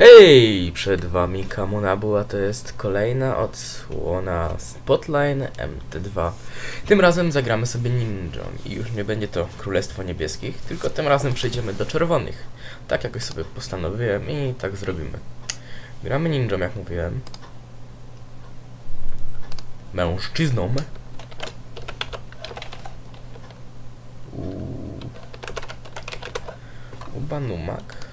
Hej! Przed wami Kamonabu, a to jest kolejna odsłona Spotline MT2. Tym razem zagramy sobie ninją i już nie będzie to Królestwo Niebieskich, tylko tym razem przejdziemy do czerwonych. Tak jakoś sobie postanowiłem i tak zrobimy. Gramy ninją, jak mówiłem. Mężczyzną. Ubanumak.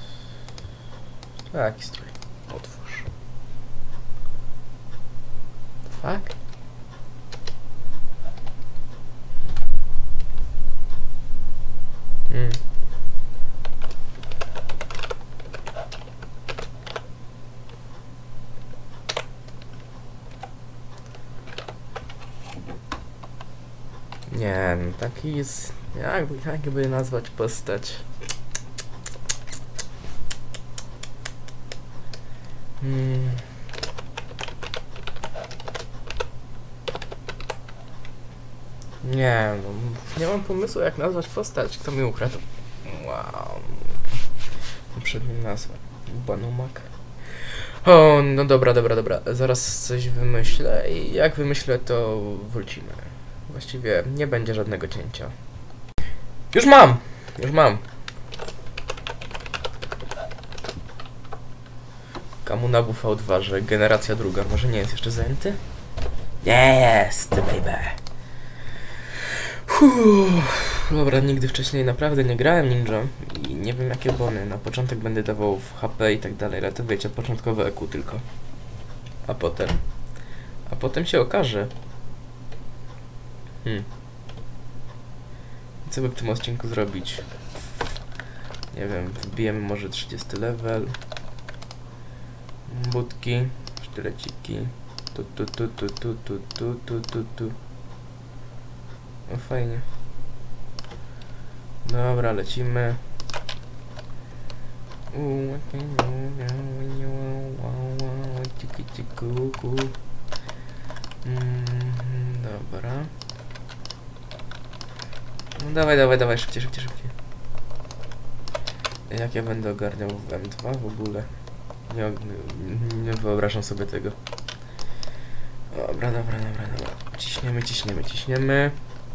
Jaki strój? Otwórz. Fuck? Nie, no taki jest... Jakby nazwać postać? Nie, no, nie mam pomysłu, jak nazwać postać. Kto mi ukradł? Wow. Poprzednia nazwa. Banumak. O, no dobra. Zaraz coś wymyślę i jak wymyślę, to wrócimy. Właściwie nie będzie żadnego cięcia. Już mam! Kamunabu V2, że generacja druga. Może nie jest jeszcze zajęty? Jest, baby! Dobra, nigdy wcześniej naprawdę nie grałem ninja i nie wiem jakie bony. Na początek będę dawał w HP i tak dalej, ale to wiecie, początkowe EQ tylko. A potem się okaże. Co by w tym odcinku zrobić? Nie wiem, wbijemy może 30 level. Budki, sztyleciki. Tu. No fajnie. Dobra, lecimy. Dobra. No dawaj, szybciej. Jak ja będę ogarniał w M2 w ogóle? Nie wyobrażam sobie tego. Dobra. Ciśniemy.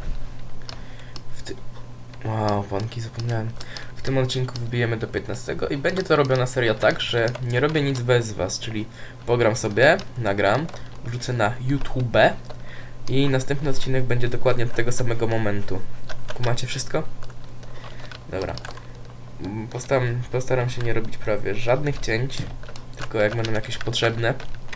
Wow, wątki zapomniałem. W tym odcinku wbijemy do 15 i będzie to robiona seria tak, że nie robię nic bez was, czyli pogram sobie, nagram, wrzucę na YouTube i następny odcinek będzie dokładnie od tego samego momentu. Kumacie wszystko? Dobra. Postaram się nie robić prawie żadnych cięć, tylko jak będą jakieś potrzebne.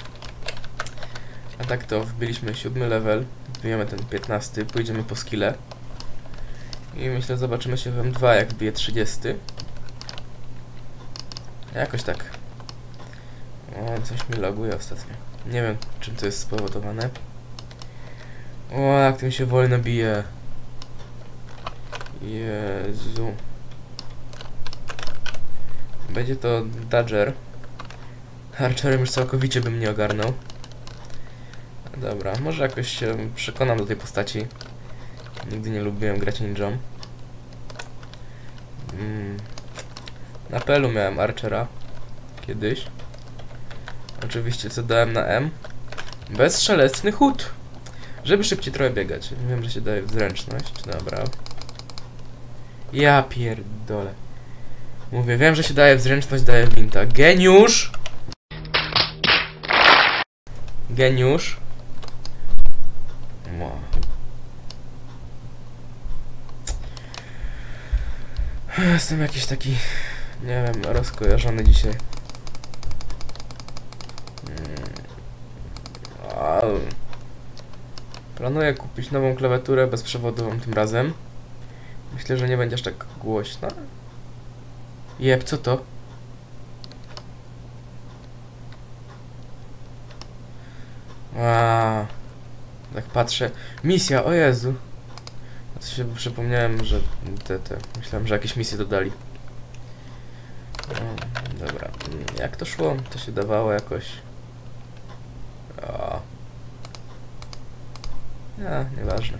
A tak to wbiliśmy 7 level, wbijemy ten 15, pójdziemy po skille. I myślę, zobaczymy się w M2, jak wbije 30. Jakoś tak. O, coś mi laguje ostatnio. Nie wiem, czym to jest spowodowane. O, jak tym się wolno bije. Jezu. Będzie to Dodger. Archerem już całkowicie bym nie ogarnął. Dobra, może jakoś się przekonam do tej postaci. Nigdy nie lubiłem grać ninją. Na PL-u miałem Archera. Kiedyś. Oczywiście co dałem na M? Bezszelestny chód! Żeby szybciej trochę biegać. Wiem, że się daje w zręczność. Dobra. Ja pierdolę. Mówię, wiem, że się daje w zręczność, daje winta. Geniusz! Wow. Jestem jakiś taki, nie wiem, rozkojarzony dzisiaj. Planuję kupić nową klawiaturę bezprzewodową tym razem. Myślę, że nie będzie aż tak głośna. Jeb, co to? Tak patrzę. Misja, o Jezu. A to się przypomniałem, że myślałem, że jakieś misje dodali. Dobra. Jak to szło? To się dawało jakoś. Nieważne.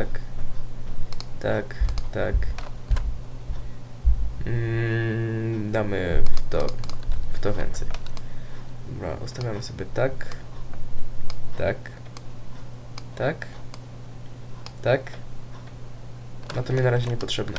Tak. damy w to więcej. Dobra, ustawiamy sobie tak. Tak. Tak. Tak. No to mi na razie niepotrzebne.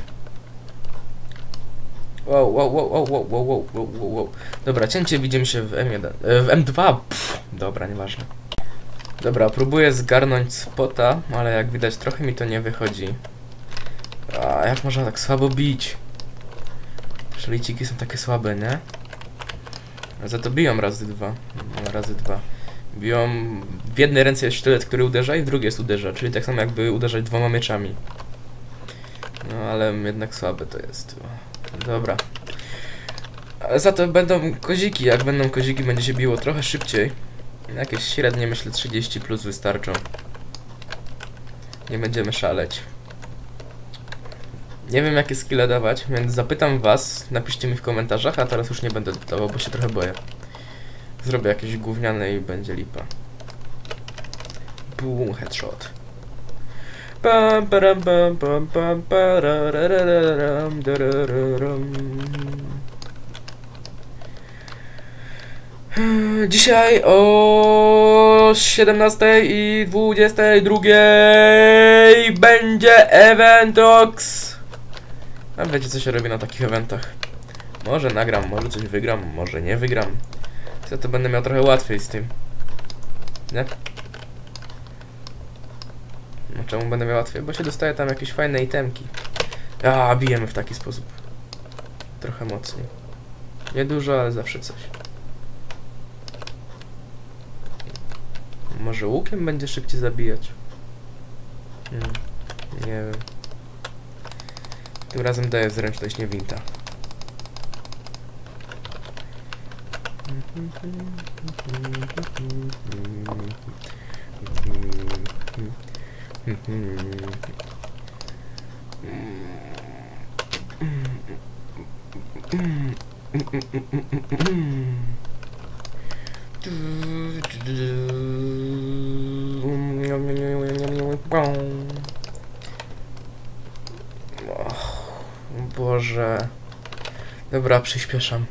Wow. Dobra, cięcie, widzimy się w M1. W M2. Pff, dobra, nieważne. Dobra, próbuję zgarnąć spota, ale jak widać trochę mi to nie wychodzi. A jak można tak słabo bić? Szliciki są takie słabe, nie? Za to biją razy dwa. No, razy dwa. Biją... W jednej ręce jest sztylet, który uderza i w drugiej jest uderza, czyli tak samo jakby uderzać dwoma mieczami. No ale jednak słabe to jest. Dobra. Za to będą koziki. Jak będą koziki, będzie się biło trochę szybciej. Jakieś średnie, myślę, 30 plus wystarczą. Nie będziemy szaleć. Nie wiem, jakie skille dawać, więc zapytam was. Napiszcie mi w komentarzach, a teraz już nie będę dawał, bo się trochę boję. Zrobię jakieś gówniane i będzie lipa. Boom, headshot. Dzisiaj o 17:22 będzie Eventox. A wiecie, co się robi na takich eventach? Może nagram, może coś wygram, może nie wygram. Co to będę miał trochę łatwiej z tym. Nie? No czemu będę miał łatwiej? Bo się dostaje tam jakieś fajne itemki. A, bijemy w taki sposób. Trochę mocniej. Nie dużo, ale zawsze coś. Może łukiem będzie szybciej zabijać? Nie wiem. Tym razem daję zręczność, nie winta. Boże. Dobra, przyspieszam.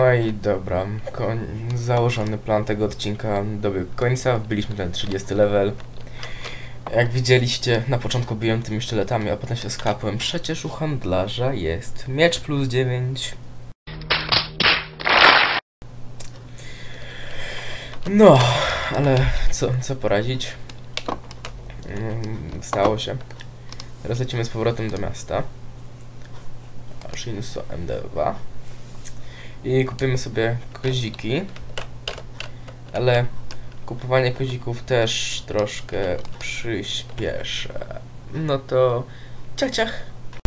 No i dobra, założony plan tego odcinka dobiegł końca, wbiliśmy ten 30 level. Jak widzieliście, na początku biłem tymi sztyletami, a potem się skapłem. Przecież u handlarza jest miecz plus 9. No, ale co poradzić? Stało się. Teraz lecimy z powrotem do miasta. Shinso MD2. I kupimy sobie koziki. Ale kupowanie kozików też troszkę przyspieszę. No to ciach.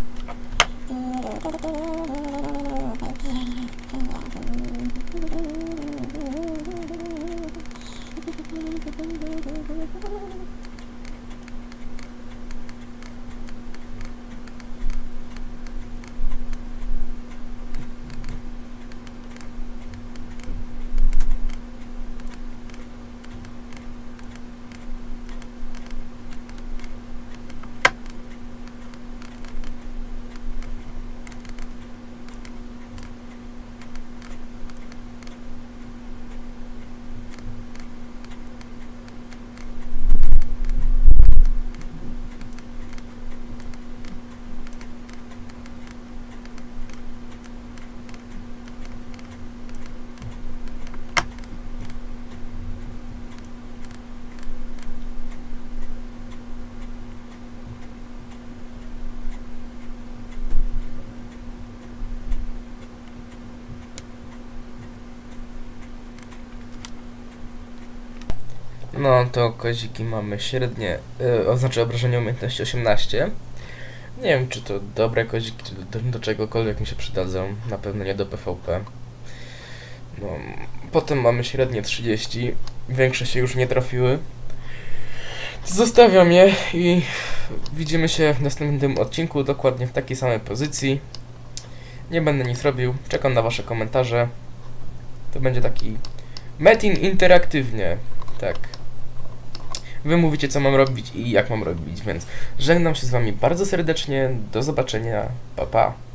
No to koziki mamy średnie, oznacza obrażenie umiejętności 18. Nie wiem, czy to dobre koziki, czy do czegokolwiek mi się przydadzą. Na pewno nie do PvP. No, potem mamy średnie 30. Większe się już nie trafiły. Zostawiam je i widzimy się w następnym odcinku, dokładnie w takiej samej pozycji. Nie będę nic robił, czekam na wasze komentarze. To będzie taki metin interaktywnie, tak. Wy mówicie, co mam robić i jak mam robić, więc żegnam się z wami bardzo serdecznie. Do zobaczenia. Pa, pa.